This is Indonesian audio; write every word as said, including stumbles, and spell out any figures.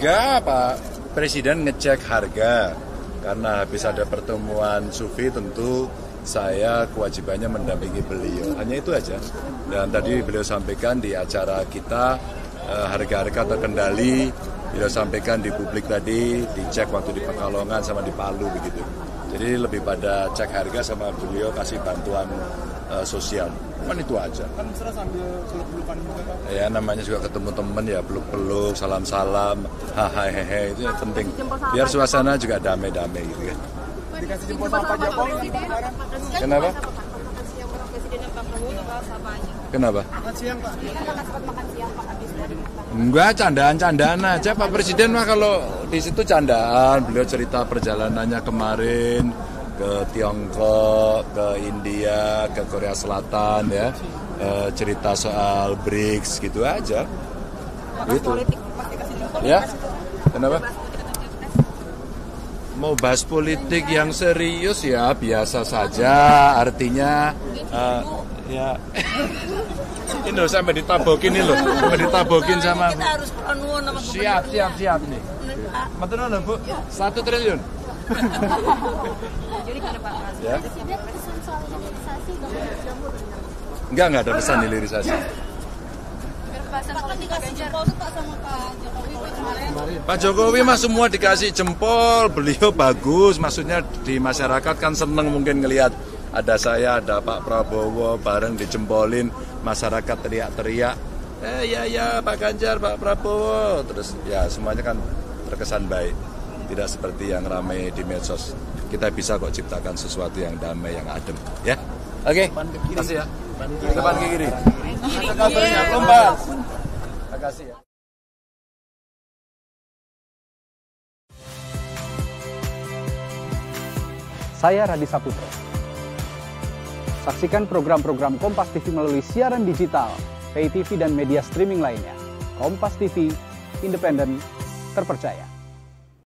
Enggak, Pak Presiden ngecek harga. Karena habis ada pertemuan Sufi, tentu saya kewajibannya mendampingi beliau. Hanya itu aja. Dan tadi beliau sampaikan di acara kita, eh, harga-harga terkendali. Beliau sampaikan di publik tadi, dicek waktu di Pekalongan sama di Palu begitu. Jadi lebih pada cek harga sama beliau kasih bantuan uh, sosial. Cuman itu aja. Kan mesra sambil peluk-pelukan juga, Pak. Ya namanya juga ketemu teman ya, peluk-peluk, salam-salam, hahaha hehe, itu yang penting. Biar suasana juga damai-damai gitu ya. Dikasih jempol sama Pak Jokowi. Kenapa? Kenapa? Makan siang, Pak. Enggak, candaan-candaan aja Pak Presiden mah kalau di situ candaan. Beliau cerita perjalanannya kemarin ke Tiongkok, ke India, ke Korea Selatan ya. E, cerita soal B R I C S gitu aja. Gitu. Ya? Kenapa? Mau bahas politik yang serius ya biasa saja. Artinya uh, ya ini loh sampai ditabokin ini loh, sampai ditabokin sama. Kita harus nuwun sama siap siap siap nih. Betul loh Bu, satu triliun. Jadi kan Pak. Ya. Presiden pesan soal hilirisasi Enggak enggak ada pesan hilirisasi. Pak dikasih jempol tuh Pak sama Pak Jokowi Pak kemarin. Pak Jokowi mah semua dikasih jempol, beliau bagus, maksudnya di masyarakat kan seneng mungkin ngelihat ada saya, ada Pak Prabowo bareng dijempolin, masyarakat teriak-teriak, eh ya ya Pak Ganjar, Pak Prabowo, terus ya semuanya kan terkesan baik, tidak seperti yang ramai di medsos. Kita bisa kok ciptakan sesuatu yang damai, yang adem, ya. Oke, terima kasih ya. Depan ke kiri. Ada kabarnya, lompat. Terima kasih ya. Saya Radi Saputro. Saksikan program-program Kompas T V melalui siaran digital, pay T V dan media streaming lainnya. Kompas T V, independen, terpercaya.